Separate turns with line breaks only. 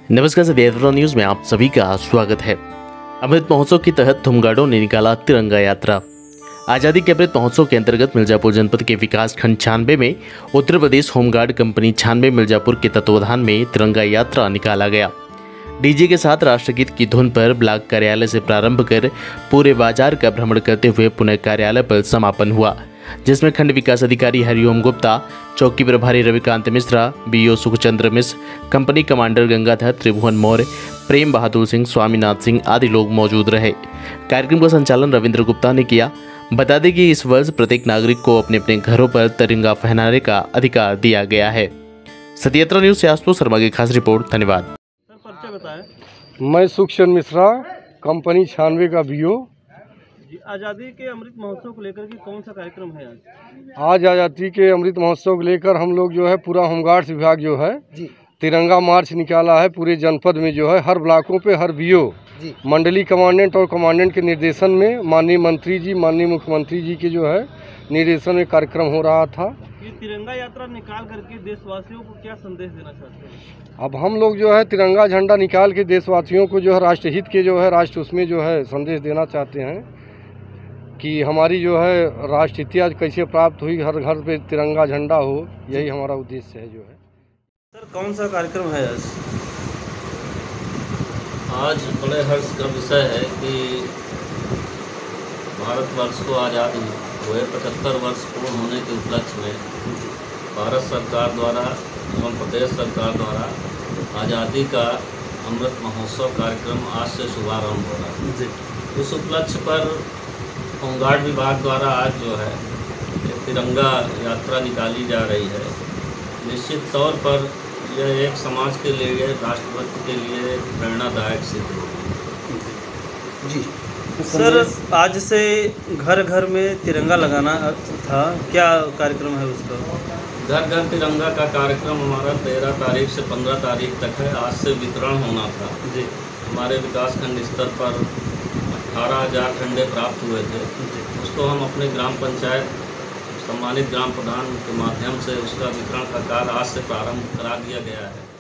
नमस्कार सभी, न्यूज़ में आप सभी का स्वागत है। अमृत महोत्सव के तहत होमगार्डों ने निकाला तिरंगा यात्रा। आज़ादी के अमृत महोत्सव के अंतर्गत मिर्जापुर जनपद के विकास खंड 96 में उत्तर प्रदेश होमगार्ड कंपनी 96 मिर्जापुर के तत्वावधान में तिरंगा यात्रा निकाला गया। डीजे के साथ राष्ट्रगीत की धुन पर ब्लॉक कार्यालय से प्रारंभ कर पूरे बाजार का भ्रमण करते हुए पुनः कार्यालय पर समापन हुआ, जिसमें खंड विकास अधिकारी हरिओम गुप्ता, चौकी प्रभारी Ravikant Mishra, BO Sukhchandra Mishra, company commander Gangadhar, Tribhuvan Maurya, Prem Bahadur Singh, Swaminath Singh आदि लोग मौजूद रहे। कार्यक्रम का संचालन रविंद्र गुप्ता ने किया। बता दें कि इस वर्ष प्रत्येक नागरिक को अपने अपने घरों पर तिरंगा फहराने का अधिकार दिया गया है। सत्ययात्रा न्यूज़ से आशुतोष शर्मा की खास रिपोर्ट। धन्यवाद।
मैं सुखचंद्र मिश्रा, कंपनी 96 का बीओ।
आज़ादी के अमृत महोत्सव को लेकर के कौन सा कार्यक्रम है
आज आज़ादी के अमृत महोत्सव को लेकर हम लोग जो है पूरा होमगार्ड्स विभाग जो है तिरंगा मार्च निकाला है। पूरे जनपद में जो है हर ब्लॉकों पे हर बीओ मंडली कमांडेंट और कमांडेंट के निर्देशन में माननीय मंत्री जी, माननीय मुख्यमंत्री जी के जो है निर्देशन में कार्यक्रम हो रहा था।
ये तिरंगा यात्रा निकाल करके देशवासियों को क्या संदेश देना चाहते हैं?
अब हम लोग जो है तिरंगा झंडा निकाल के देशवासियों को जो है राष्ट्रहित के जो है राष्ट्र उसमें जो है संदेश देना चाहते हैं कि हमारी जो है राष्ट्रहित आज कैसे प्राप्त हुई, हर घर पे तिरंगा झंडा हो, यही हमारा उद्देश्य है जो है।
सर, कौन सा कार्यक्रम है
आज बड़े हर्ष का विषय है कि भारतवर्ष को आज़ादी हुए 75 वर्ष पूर्ण होने के उपलक्ष्य में भारत सरकार द्वारा एवं प्रदेश सरकार द्वारा आज़ादी का अमृत महोत्सव कार्यक्रम आज से शुभारंभ हो रहा है। उस उपलक्ष्य पर होमगार्ड विभाग द्वारा आज जो है तिरंगा यात्रा निकाली जा रही है। निश्चित तौर पर यह एक समाज के लिए, राष्ट्रभक्त के लिए प्रेरणादायक सिद्ध होगी।
जी सर, आज से घर घर में तिरंगा लगाना था, क्या कार्यक्रम है उसका?
घर घर तिरंगा का कार्यक्रम हमारा 13 तारीख से 15 तारीख तक है। आज से वितरण होना था।
जी,
हमारे विकासखंड स्तर पर 18,000 ठंडे प्राप्त हुए थे। उसको हम अपने ग्राम पंचायत सम्मानित ग्राम प्रधान के माध्यम से उसका वितरण का कार्य आज से प्रारंभ करा दिया गया है।